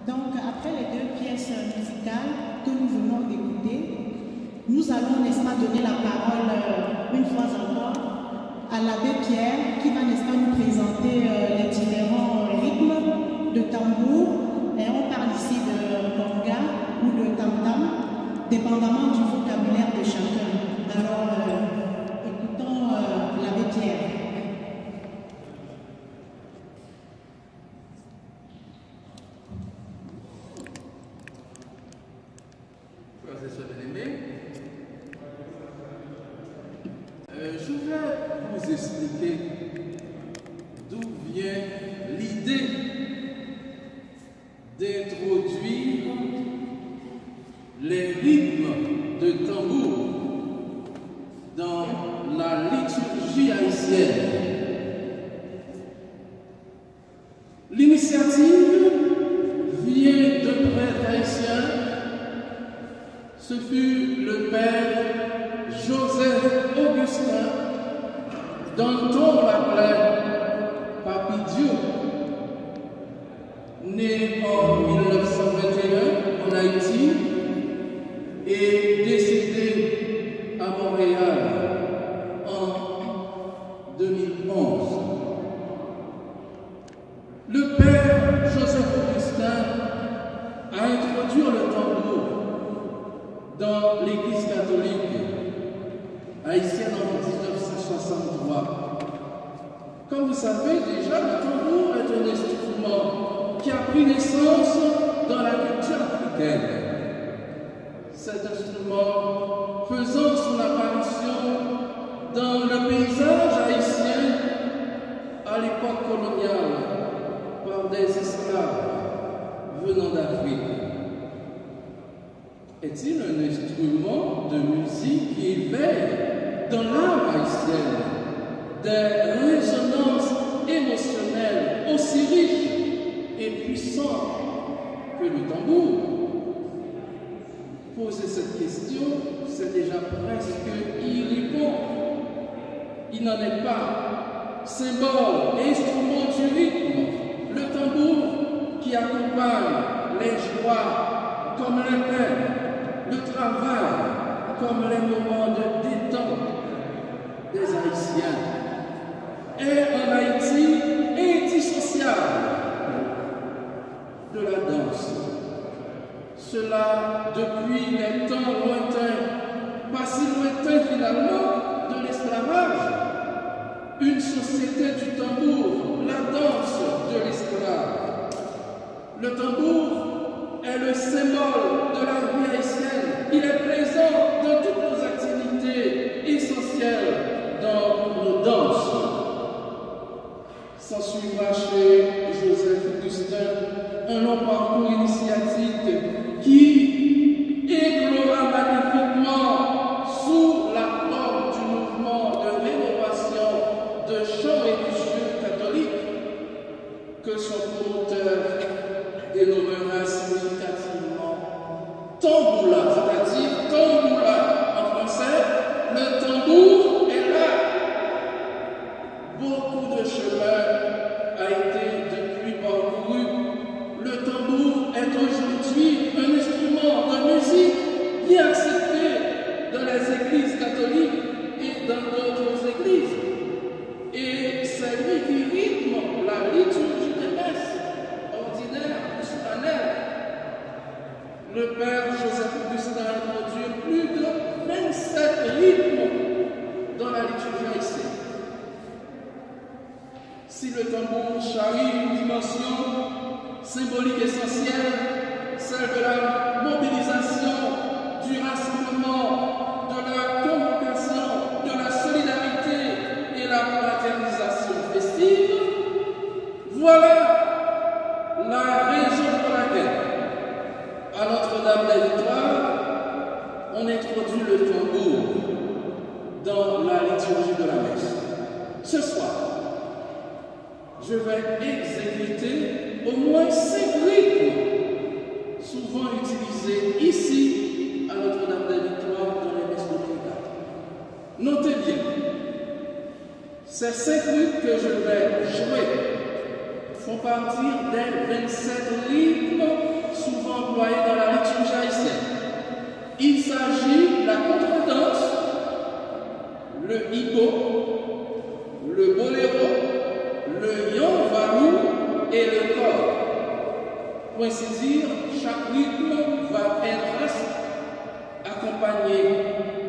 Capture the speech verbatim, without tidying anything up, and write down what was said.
Donc, après les deux pièces musicales que nous venons d'écouter, nous allons, n'est-ce pas, donner la parole euh, une fois encore à l'abbé Pierre qui va, n'est-ce pas, nous présenter euh, les différents rythmes de tambour. Et on parle ici de conga ou de tam-tam, dépendamment du vocabulaire de chacun. Alors, euh, écoutons euh, l'abbé Pierre. Frères et sœurs bien-aimés, euh, je vais vous expliquer d'où vient l'idée d'introduire les rythmes de tambour dans la liturgie haïtienne. L'initiative vient de prêtre haïtien. Ce fut le père Joseph Augustin, dont on l'appelait Papi Dieu, né en mille neuf cent vingt et un en Haïti et décédé à Montréal en deux mille onze. Le père Joseph Augustin a introduit le tambour dans l'Église catholique haïtienne en mille neuf cent soixante-trois. Comme vous savez déjà, le tambour est un instrument qui a pris naissance dans la culture africaine. Cet instrument faisant son apparition dans le paysage haïtien à l'époque coloniale par des esclaves venant d'Afrique. Est-il un instrument de musique qui éveille dans l'âme haïtienne des résonances émotionnelles aussi riches et puissantes que le tambour? Poser cette question, c'est déjà presque y répondre. Il n'en est pas symbole et instrument du rythme, le tambour qui accompagne les joies comme les peines, le travail comme les moments de détente des Haïtiens est en Haïti indissociable de la danse. Cela depuis les temps lointains, pas si lointains finalement, de l'esclavage. Une société du tambour, la danse de l'esclave. Le tambour est le symbole de la vie haïtienne. Il est présent dans toutes nos activités essentielles dans nos danses. S'ensuivra chez Joseph Augustin un long parcours initiatique qui éclora magnifiquement sous la forme du mouvement de rénovation de chants religieux catholiques que son promoteur dénommera significativement tamboula, c'est-à-dire tamboula en français. Le tambour est là. Beaucoup de chemin a été depuis parcouru. Le tambour est aujourd'hui un instrument de musique bien accepté dans les églises catholiques et dans d'autres églises. Et c'est lui qui rythme la liturgie des messes ordinaires ou solennelles. Le père Joseph Augustin a introduit plus de vingt-sept rythmes dans la liturgie haïtienne. Si le tambour charrie une dimension symbolique essentielle, celle de la mobilisation, du rassemblement, de la convocation, de la solidarité et la fraternisation festive, voilà la raison pour laquelle, à Notre-Dame des Victoires, on introduit le tambour dans la liturgie de la messe. Ce soir, je vais exécuter au moins cinq rythmes souvent utilisés ici à Notre-Dame des Victoires dans les messes dominicales. Notez bien, ces cinq rythmes que je vais jouer font partie des vingt-sept rythmes le hippo, le boléro, le yon valou et le corps. Pour ainsi dire, chaque rythme va être accompagné